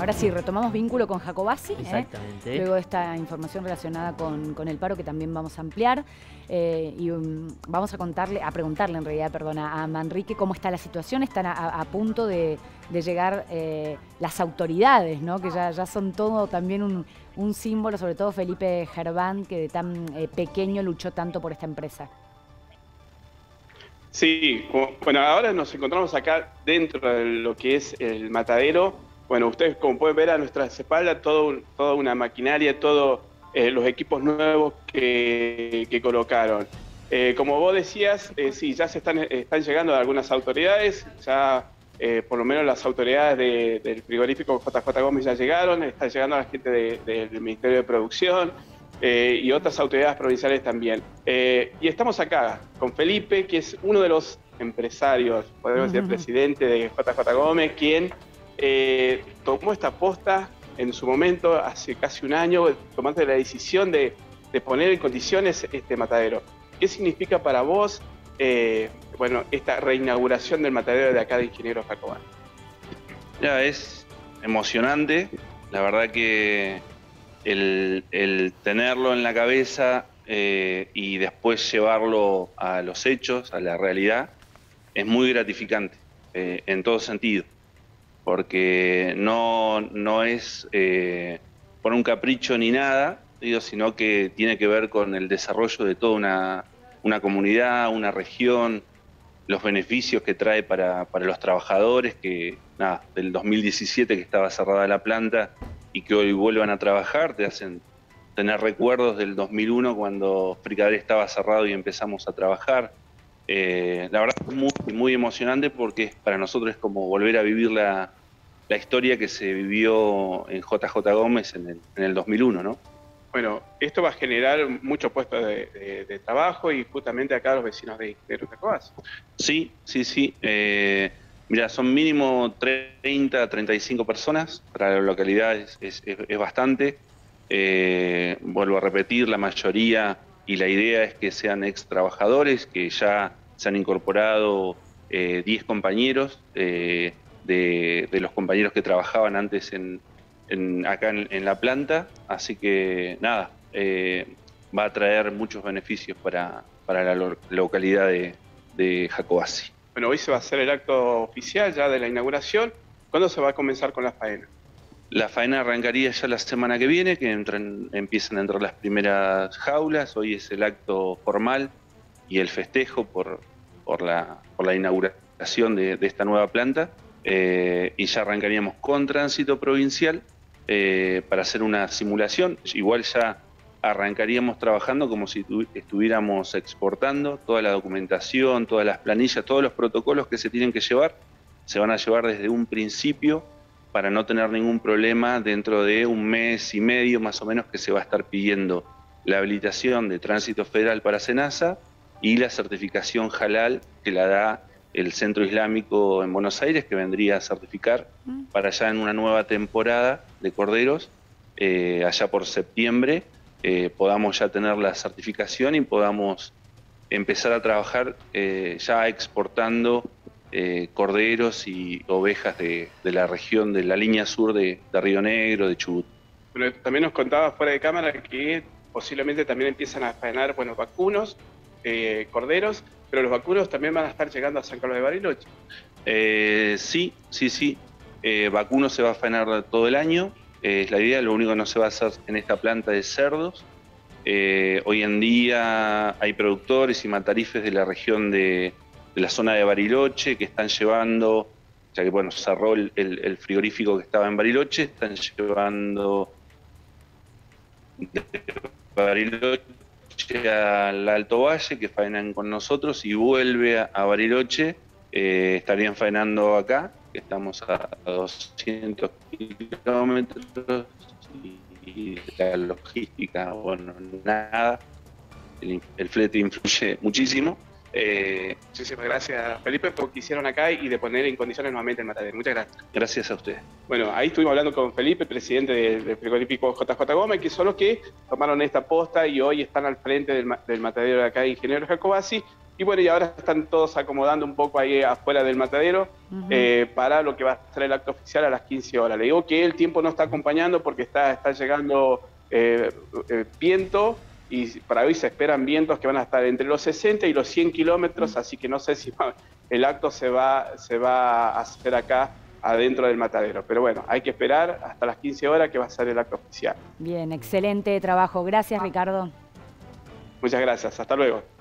ahora sí, retomamos vínculo con Jacobacci. Exactamente. Luego de esta información relacionada con el paro que también vamos a ampliar. Y vamos a preguntarle en realidad, a Manrique cómo está la situación. Están a punto de llegar las autoridades, ¿no? Que ya son todo también un símbolo, sobre todo Felipe Gerván, que de tan pequeño luchó tanto por esta empresa. Sí, bueno, ahora nos encontramos acá dentro de lo que es el matadero. Bueno, ustedes como pueden ver a nuestras espaldas, toda una maquinaria, todos los equipos nuevos que colocaron. Como vos decías, sí, ya están llegando algunas autoridades, ya por lo menos las autoridades del frigorífico JJ Gómez ya llegaron, está llegando la gente del Ministerio de Producción. Y otras autoridades provinciales también. Y estamos acá con Felipe, que es uno de los empresarios, podemos decir, presidente de JJ Gómez, quien tomó esta posta en su momento, hace casi un año, tomando la decisión de poner en condiciones este matadero. ¿Qué significa para vos bueno, esta reinauguración del matadero de acá de Ingeniero Jacobacci? Ya, es emocionante, la verdad que el tenerlo en la cabeza y después llevarlo a los hechos, a la realidad, es muy gratificante en todo sentido, porque no es por un capricho ni nada, sino que tiene que ver con el desarrollo de toda una comunidad, una región, los beneficios que trae para los trabajadores, que nada, del 2017 que estaba cerrada la planta y que hoy vuelvan a trabajar, te hacen tener recuerdos del 2001 cuando Fricadel estaba cerrado y empezamos a trabajar. La verdad es muy, muy emocionante porque para nosotros es como volver a vivir la historia que se vivió en JJ Gómez en el 2001, ¿no? Bueno, esto va a generar muchos puestos de trabajo y justamente acá los vecinos de Jacobacci. Sí. Mira, son mínimo 30, 35 personas, para la localidad es bastante. Vuelvo a repetir, la mayoría y la idea es que sean ex trabajadores, que ya se han incorporado 10 compañeros de los compañeros que trabajaban antes acá en la planta, así que nada, va a traer muchos beneficios para la localidad de Jacobacci. Bueno, hoy se va a hacer el acto oficial ya de la inauguración. ¿Cuándo se va a comenzar con la faena? La faena arrancaría ya la semana que viene, que empiezan a entrar las primeras jaulas. Hoy es el acto formal y el festejo por la inauguración de esta nueva planta. Y ya arrancaríamos con tránsito provincial para hacer una simulación. Igual ya arrancaríamos trabajando como si estuviéramos exportando toda la documentación, todas las planillas, todos los protocolos que se tienen que llevar, se van a llevar desde un principio para no tener ningún problema dentro de un mes y medio más o menos que se va a estar pidiendo la habilitación de tránsito federal para SENASA y la certificación halal que la da el Centro Islámico en Buenos Aires, que vendría a certificar para allá en una nueva temporada de corderos, allá por septiembre, podamos ya tener la certificación y podamos empezar a trabajar ya exportando corderos y ovejas de la región de la línea sur de Río Negro, de Chubut. Pero también nos contaba fuera de cámara que posiblemente también empiezan a faenar, bueno, vacunos, corderos, pero los vacunos también van a estar llegando a San Carlos de Bariloche. Sí. Vacuno se va a faenar todo el año, es la idea. Lo único que no se va a hacer en esta planta es cerdos. Hoy en día hay productores y matarifes de la región de la zona de Bariloche que están llevando, ya que bueno, cerró el frigorífico que estaba en Bariloche, están llevando de Bariloche al Alto Valle, que faenan con nosotros, y vuelve a Bariloche. Estarían faenando acá, que estamos a 200 kilómetros, y la logística, bueno, nada, el flete influye muchísimo. Muchísimas gracias, Felipe, por lo que hicieron acá y de poner en condiciones nuevamente el matadero. Muchas gracias. Gracias a ustedes. Bueno, ahí estuvimos hablando con Felipe, presidente del frigorífico JJ Gómez, que son los que tomaron esta posta y hoy están al frente del matadero de acá de Ingeniero Jacobacci. Y bueno, y ahora están todos acomodando un poco ahí afuera del matadero para lo que va a ser el acto oficial a las 15 horas. Le digo que el tiempo no está acompañando porque está llegando viento, y para hoy se esperan vientos que van a estar entre los 60 y los 100 kilómetros, así que no sé si el acto se va a hacer acá adentro del matadero. Pero bueno, hay que esperar hasta las 15 horas que va a ser el acto oficial. Bien, excelente trabajo. Gracias, Ricardo. Muchas gracias. Hasta luego.